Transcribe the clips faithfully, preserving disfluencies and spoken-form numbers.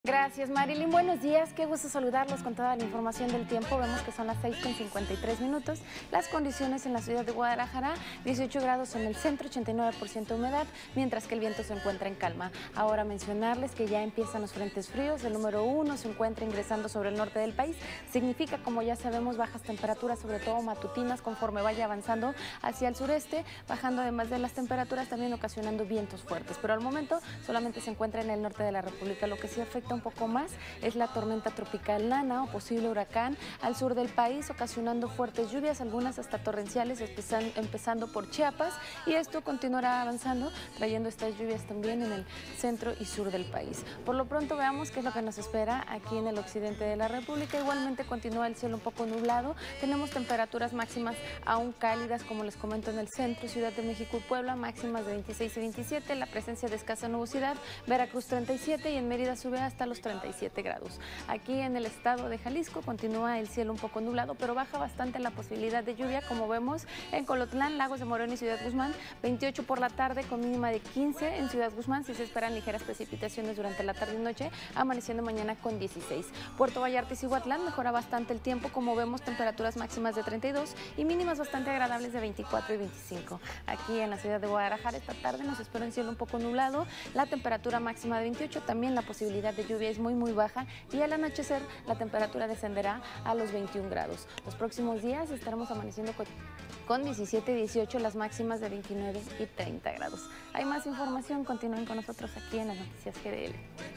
Gracias, Marilyn. Buenos días, qué gusto saludarlos con toda la información del tiempo. Vemos que son las seis con cincuenta y tres minutos. Las condiciones en la ciudad de Guadalajara, dieciocho grados en el centro, ochenta y nueve por ciento humedad, mientras que el viento se encuentra en calma. Ahora mencionarles que ya empiezan los frentes fríos. El número uno se encuentra ingresando sobre el norte del país. Significa, como ya sabemos, bajas temperaturas, sobre todo matutinas, conforme vaya avanzando hacia el sureste, bajando además de las temperaturas, también ocasionando vientos fuertes. Pero al momento solamente se encuentra en el norte de la República. Lo que sí afecta un poco más es la tormenta tropical Nana o posible huracán al sur del país, ocasionando fuertes lluvias, algunas hasta torrenciales, empezando por Chiapas, y esto continuará avanzando, trayendo estas lluvias también en el centro y sur del país. Por lo pronto veamos qué es lo que nos espera aquí en el occidente de la República. Igualmente continúa el cielo un poco nublado, tenemos temperaturas máximas aún cálidas, como les comento, en el centro, Ciudad de México y Puebla, máximas de veintiséis y veintisiete, la presencia de escasa nubosidad, Veracruz treinta y siete y en Mérida sube hasta los treinta y siete grados. Aquí en el estado de Jalisco continúa el cielo un poco nublado, pero baja bastante la posibilidad de lluvia, como vemos en Colotlán, Lagos de Moreno y Ciudad Guzmán, veintiocho por la tarde con mínima de quince en Ciudad Guzmán, si se esperan ligeras precipitaciones durante la tarde y noche, amaneciendo mañana con dieciséis. Puerto Vallarta y Cihuatlán mejora bastante el tiempo, como vemos temperaturas máximas de treinta y dos y mínimas bastante agradables de veinticuatro y veinticinco. Aquí en la ciudad de Guadalajara esta tarde nos espera un cielo un poco nublado, la temperatura máxima de veintiocho, también la posibilidad de lluvia es muy muy baja y al anochecer la temperatura descenderá a los veintiún grados. Los próximos días estaremos amaneciendo con, con diecisiete y dieciocho, las máximas de veintinueve y treinta grados. Hay más información, continúen con nosotros aquí en las noticias G D L.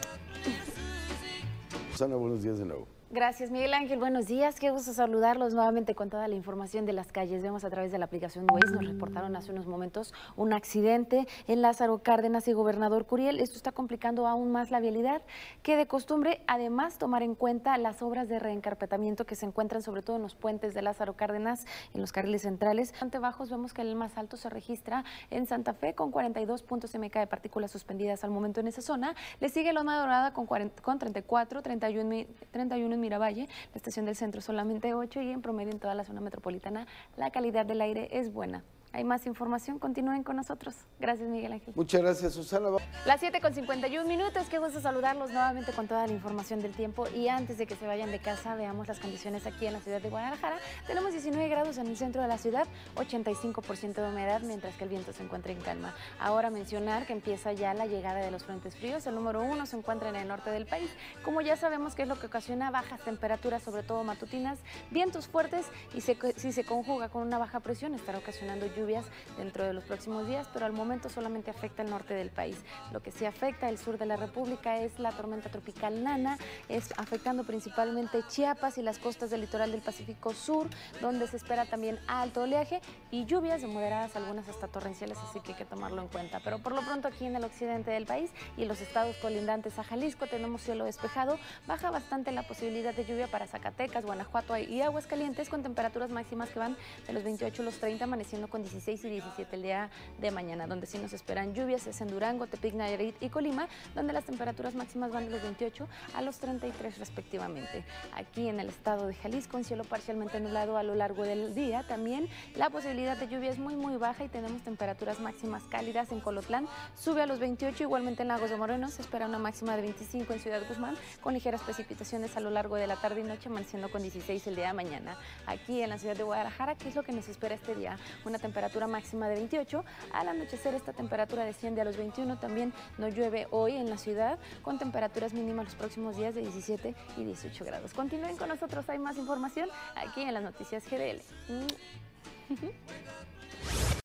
Susana, buenos días de nuevo. Gracias, Miguel Ángel. Buenos días. Qué gusto saludarlos nuevamente con toda la información de las calles. Vemos a través de la aplicación Waze, nos reportaron hace unos momentos un accidente en Lázaro Cárdenas y Gobernador Curiel. Esto está complicando aún más la vialidad, que de costumbre, además, tomar en cuenta las obras de reencarpetamiento que se encuentran sobre todo en los puentes de Lázaro Cárdenas, en los carriles centrales. Bastante bajos, vemos que el más alto se registra en Santa Fe con cuarenta y dos puntos M K de partículas suspendidas al momento en esa zona. Le sigue Loma Dorada con, cuarenta, con treinta y cuatro, treinta y uno, treinta y uno en Miravalle, la estación del centro solamente ocho y en promedio en toda la zona metropolitana la calidad del aire es buena. Hay más información, continúen con nosotros. Gracias, Miguel Ángel. Muchas gracias, Susana. Las siete con cincuenta y un minutos, qué gusto saludarlos nuevamente con toda la información del tiempo. Y antes de que se vayan de casa, veamos las condiciones aquí en la ciudad de Guadalajara. Tenemos diecinueve grados en el centro de la ciudad, ochenta y cinco por ciento de humedad, mientras que el viento se encuentra en calma. Ahora mencionar que empieza ya la llegada de los frentes fríos. El número uno se encuentra en el norte del país. Como ya sabemos que es lo que ocasiona bajas temperaturas, sobre todo matutinas, vientos fuertes, y se, si se conjuga con una baja presión, estará ocasionando lluvias dentro de los próximos días, pero al momento solamente afecta el norte del país. Lo que sí afecta el sur de la República es la tormenta tropical Nana, es afectando principalmente Chiapas y las costas del litoral del Pacífico Sur, donde se espera también alto oleaje y lluvias de moderadas, algunas hasta torrenciales, así que hay que tomarlo en cuenta. Pero por lo pronto aquí en el occidente del país y en los estados colindantes a Jalisco tenemos cielo despejado, baja bastante la posibilidad de lluvia para Zacatecas, Guanajuato y Aguascalientes, con temperaturas máximas que van de los veintiocho a los treinta, amaneciendo con dieciséis y diecisiete el día de mañana. Donde sí nos esperan lluvias es en Durango, Tepic, Nayarit y Colima, donde las temperaturas máximas van de los veintiocho a los treinta y tres respectivamente. Aquí en el estado de Jalisco, un cielo parcialmente nublado a lo largo del día. También la posibilidad de lluvia es muy muy baja y tenemos temperaturas máximas cálidas. En Colotlán sube a los veintiocho, igualmente en Lagos de Moreno se espera una máxima de veinticinco en Ciudad Guzmán, con ligeras precipitaciones a lo largo de la tarde y noche, amaneciendo con dieciséis el día de mañana. Aquí en la ciudad de Guadalajara, ¿qué es lo que nos espera este día? Una temperatura máxima de veintiocho, al anochecer esta temperatura desciende a los veintiuno, también no llueve hoy en la ciudad, con temperaturas mínimas los próximos días de diecisiete y dieciocho grados. Continúen con nosotros, hay más información aquí en las noticias G D L.